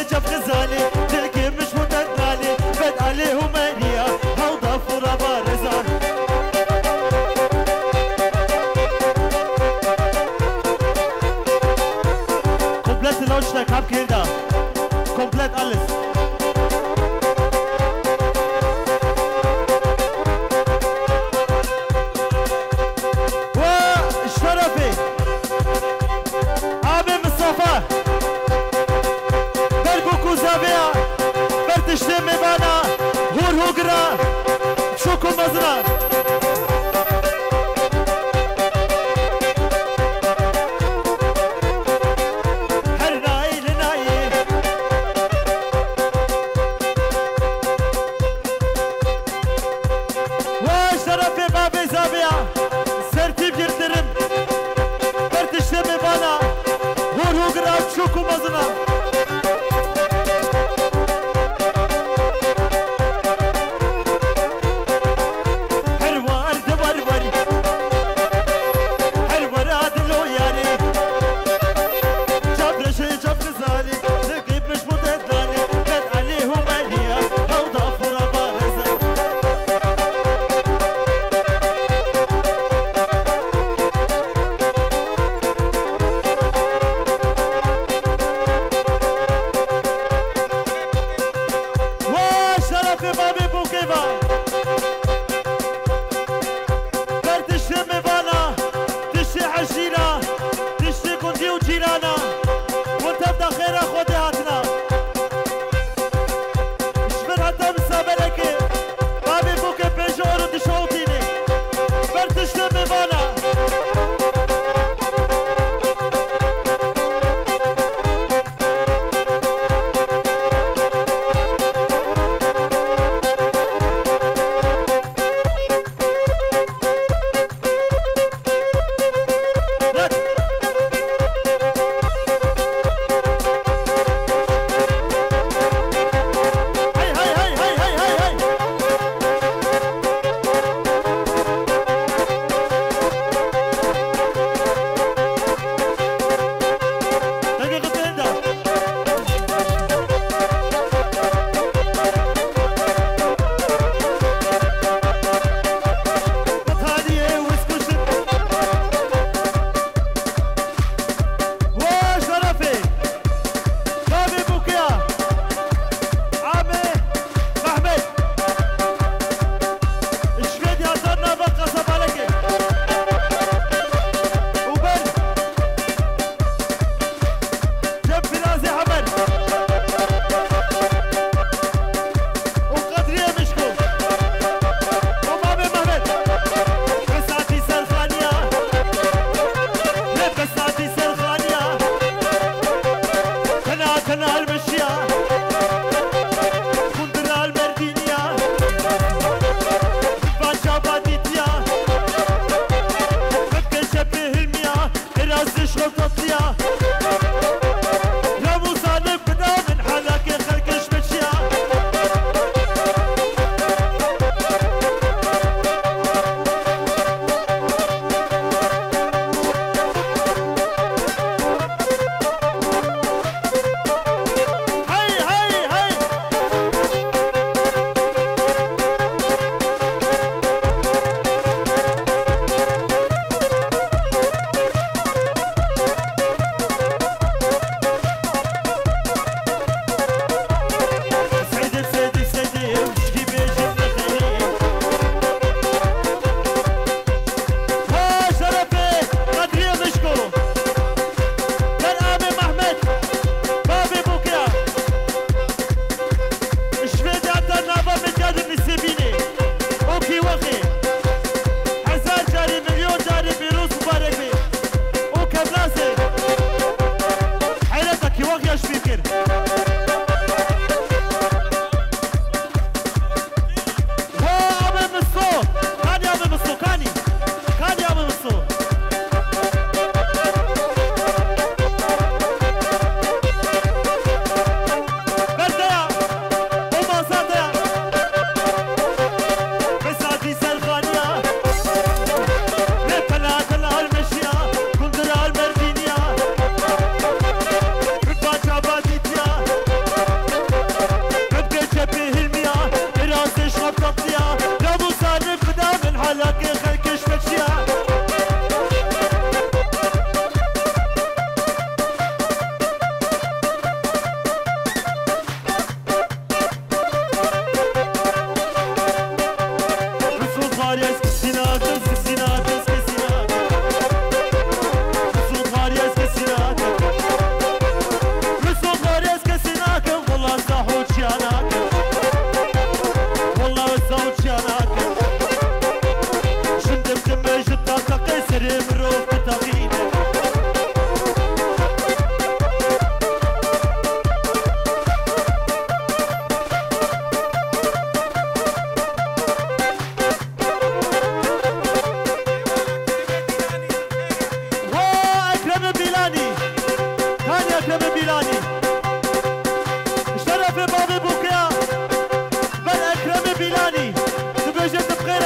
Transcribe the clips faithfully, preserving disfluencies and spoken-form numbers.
ولی جف خزانی دلکی مش متنالی بد علی همانیا هودا فرا بارزان komplett Lautstärke hab Kinder komplett alles Stimme bana, hur hugra, şokum azra. Her naili naili. Vay şerefi babi zabiya, sertip girdirim. Bert stimme bana, hur hugra, şokum azra.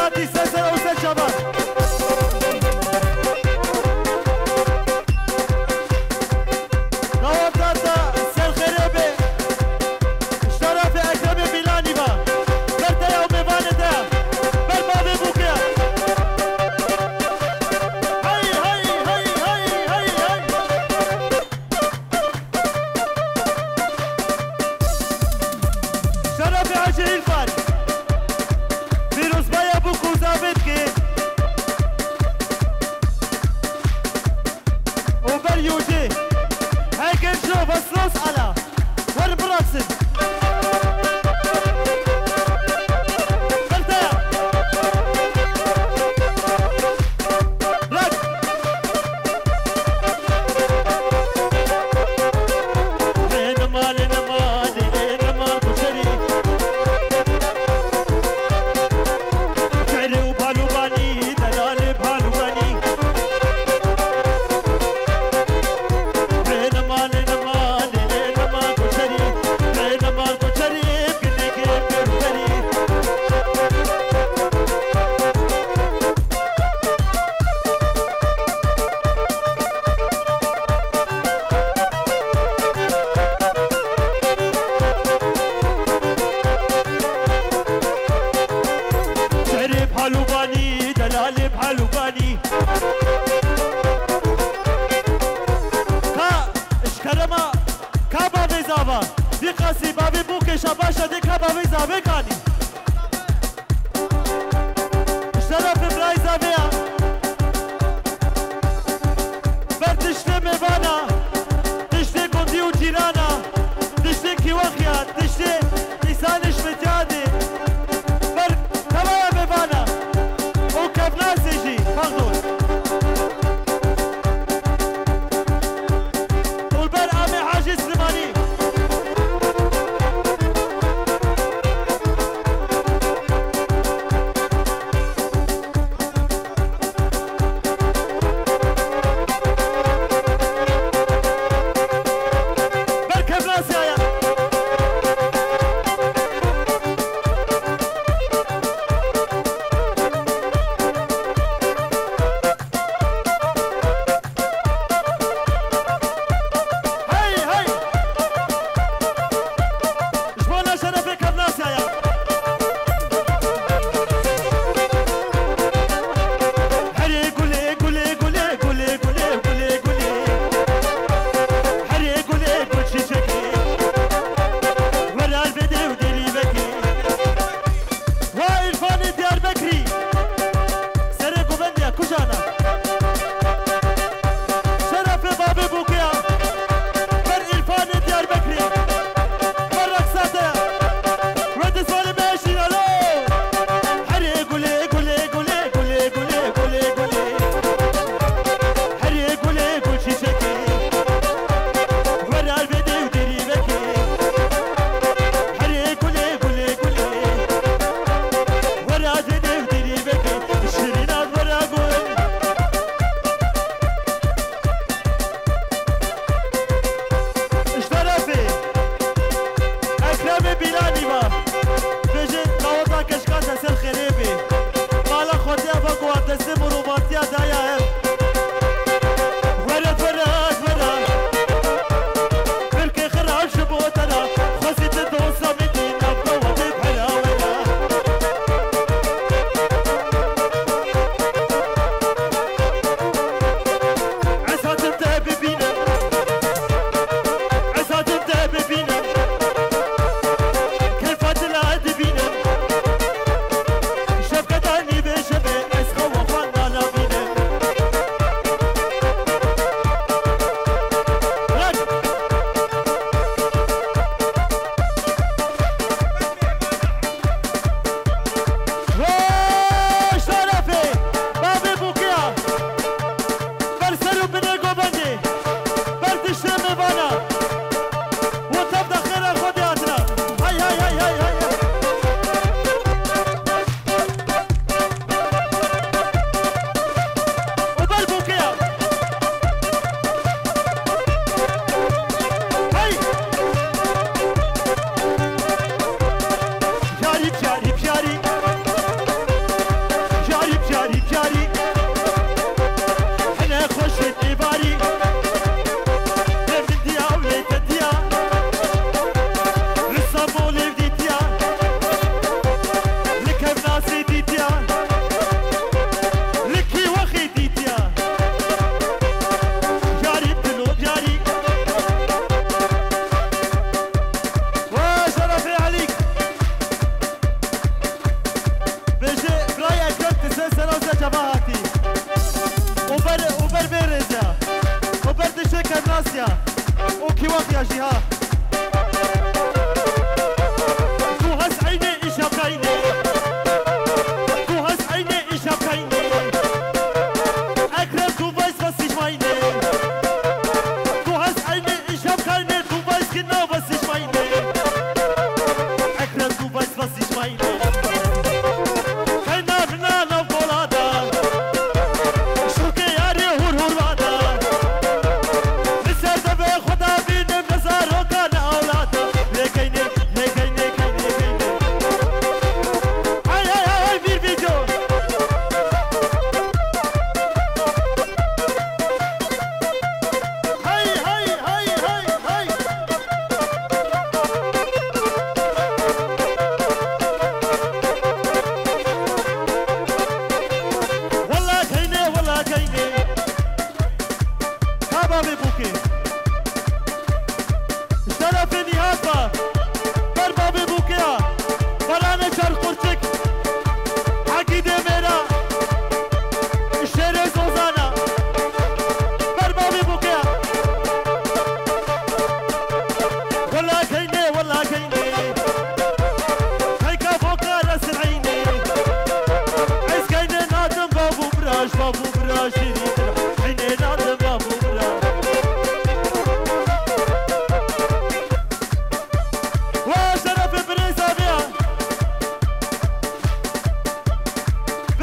ميلادي سلسل أوسل شباب نوابداتا سل خريبي اشترى في أكرم ميلاني با برتا يوم ميفاني دا بربابي بوكيا هاي هاي هاي هاي هاي هاي شرف عجل الفاري فيروس بايا بوكو زابتكي وبريوجي هيك نشوف الصوص على والبراسل برتايا رد لين مال لين مال لين مال بشري شعري وبالو باني دلالي بهالو باني لين مال لين مال لين مال بشري لين مال بشري كني كيف بشري شعري بحالو باني دلالي بحالو باني كا اشكرما كا بابي زابا دي قاسي بابي بوكي شباشا دي كا بابي زابي كاني اشترف براي زابيا برتشتي ميفانا تشتي كوندي وجيرانا تشتي كيوخيا تشتي لسانش متيادي بر تمايا ميفانا وكيف ناس يجي مغدور والبر عمي حاجي سليماني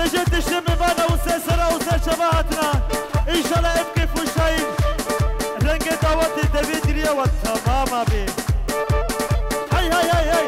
بجد تشتم بانا وساسرة وساشباتنا إن شاء الله ابكي فوشاين رنگ دعوت دبي دريا والتمام بي هاي هاي هاي هاي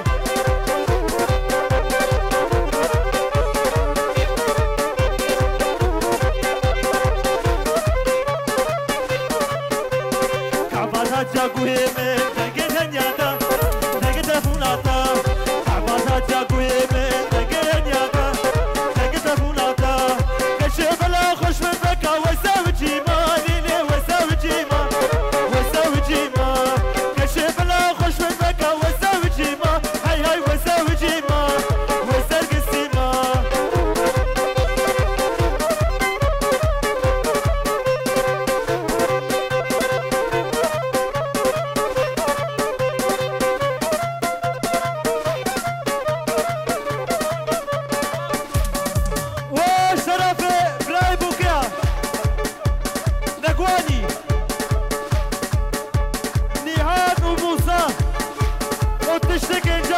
كعبانا جاقوه من رنگ دنياتا رنگ دفوناتا كعبانا جاقوه من رنگ دنياتا رنگ دفوناتا كشف لا خوش من بكا وساوي جيما ليلي وساوي جيما وساوي جيما كشف لا خوش من بكا وساوي جيما هاي هاي وساوي جيما وسرق السيما وشرفي براي بوكيا نقواني نهاد وموسى وتشتكي جا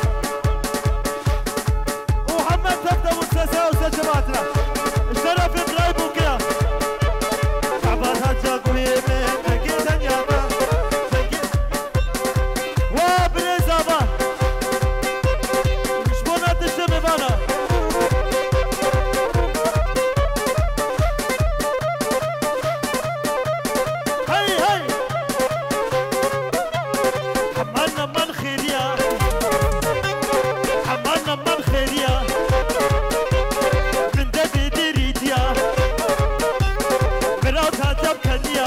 ومحمد تبدا مستسا وسجماتنا شرفي براي بوكيا شعبانها جاقوهي من تنقي دنياتا وبريزابا شبونا تشتمي بانا هاي هاي حملنا من خيريا حملنا من خيريا من دبي دريديا مراتها تبكنيا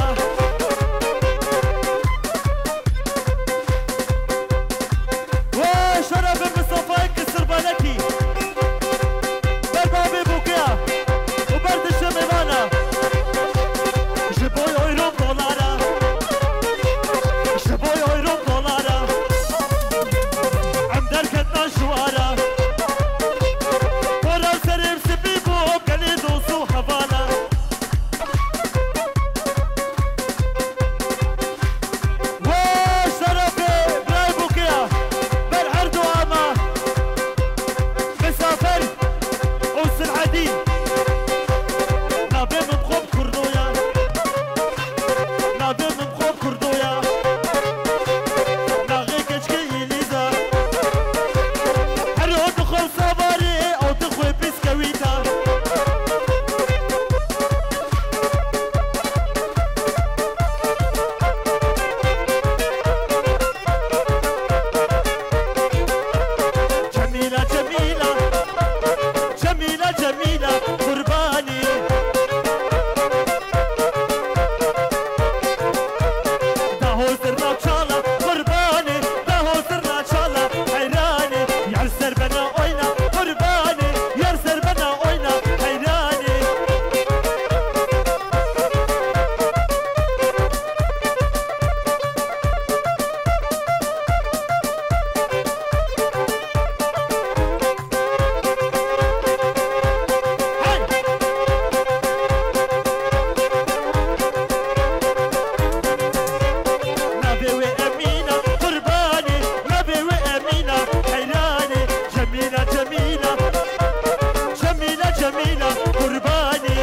وشرف المصطفى كسر بلكي بربابي بوكيا وبرد الشميمانة جيبوا يورو دولارا جيبوا يورو دولارا عم دركتنا شوارا ورا سرير سبيبو قلي دوسو حفانا وشرفي براي بوكيا بالعرض واما مسافر وسلعدي نابي من خوب كردويا نابي من خوب كردويا ناغي كشكي يليزا هرو دخل صباري او تخوي بسكويتا جميلة جميلة جميلة جميلة قرباني داهو سرنا تشالا قرباني داهو سرنا تشالا حيراني يرسر بنا اوينا قرباني يرسر بنا اوينا حيراني هاي نبي وأمينة قرباني نبي وأمينة حيراني جميلة جميلة جميلة جميلة قرباني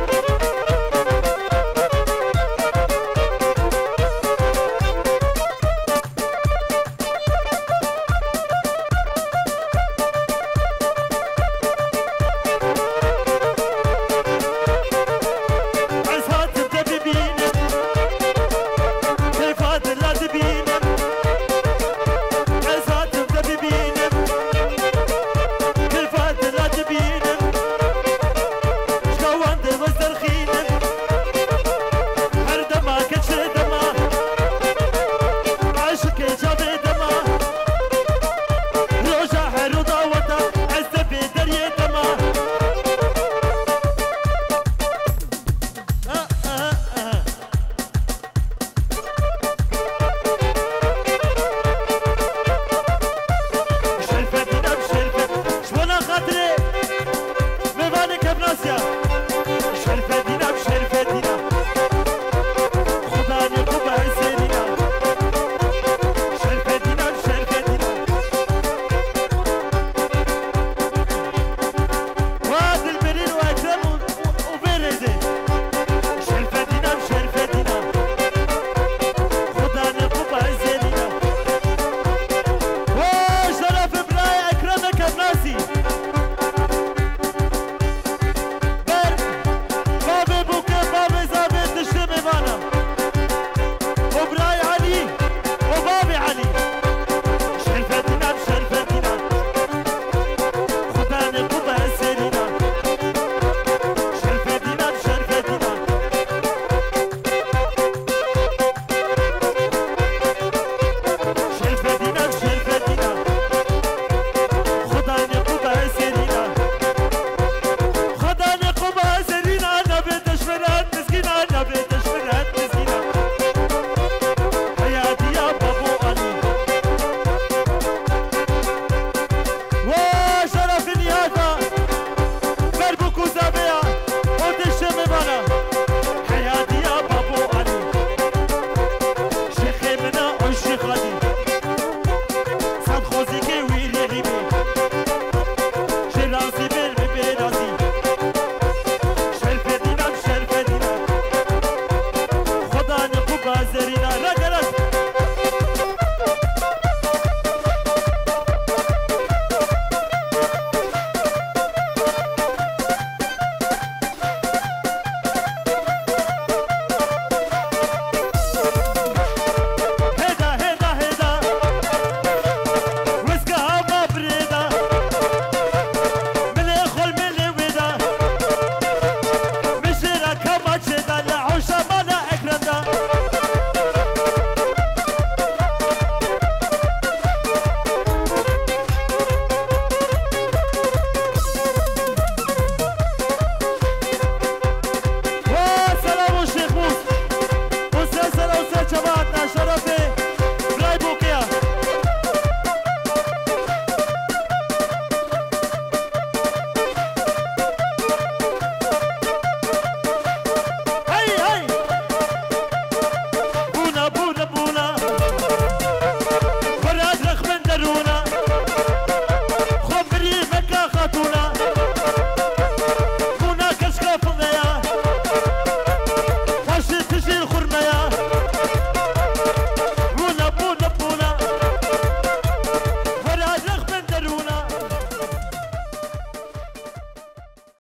عزات تبي بينا كيف هذا لا تبينا عزات تبي بينا كيف هذا لا تبينا شكوان دي وزرخينا هردما كتش دما عشق جابي دما روجا حلو دعوتا عزبي دري دما آه آه آه شرفت دم شرفت شونا خاطري ميواني كبناسيا